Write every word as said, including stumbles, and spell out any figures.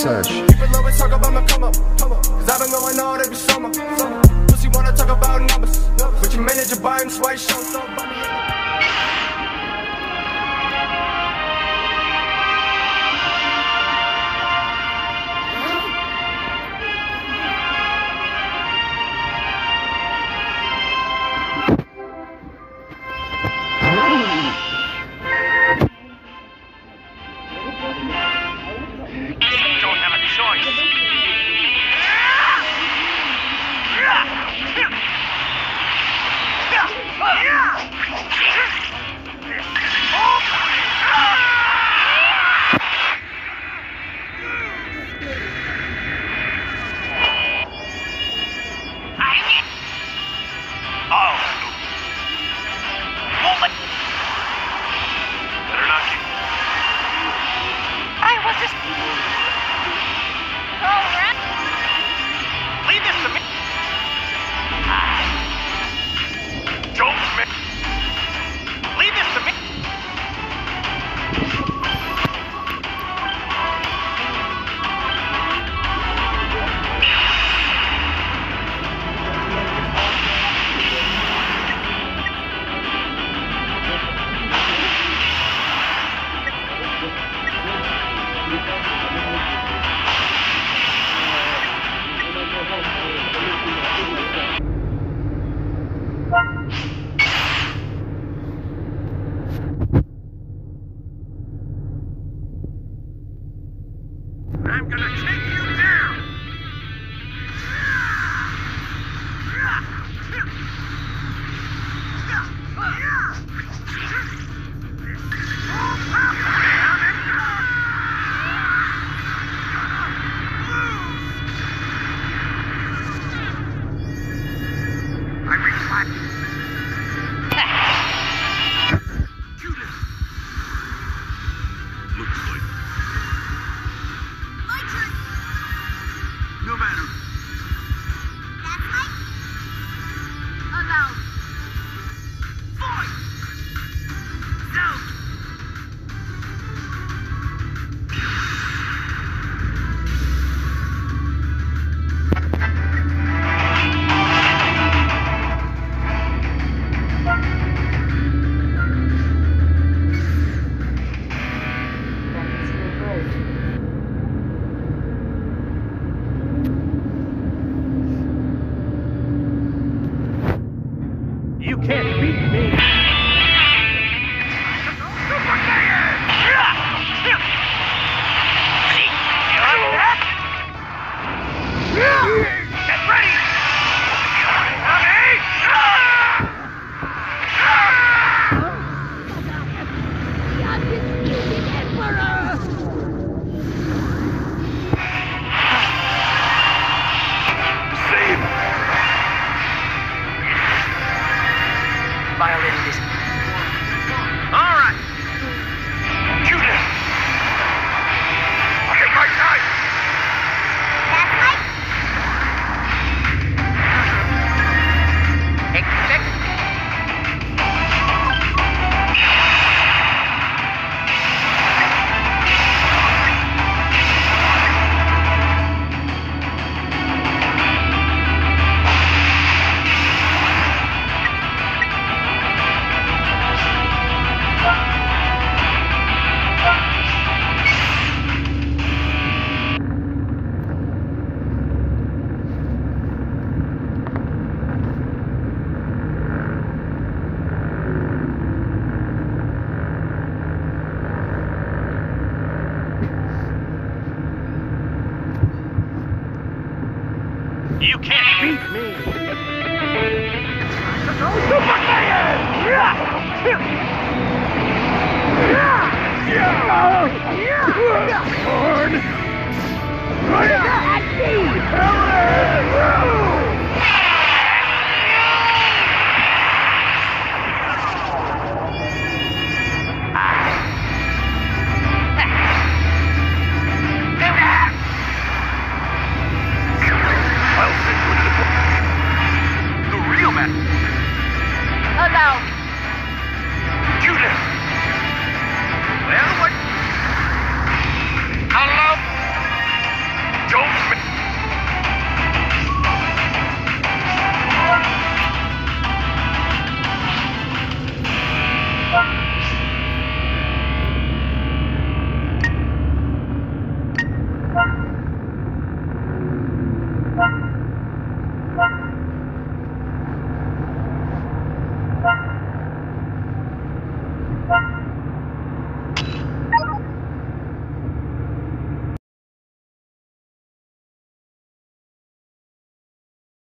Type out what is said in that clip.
search. People always talk about my come up, come up. Cause I've been going all every summer, summer. Pussy wanna talk about numbers, but your manager buying swipe show. I'm gonna take you down! I reflect. Looks like. My turn. No matter. That's right. About. Fight! No! You can't beat me! Super Saiyan! Get ready! The undisputed Emperor! Save! Violating this. All right. Shoot him. I'll take my time. That's right. Expect. You can't beat me. Super Saiyan! Lord! At me!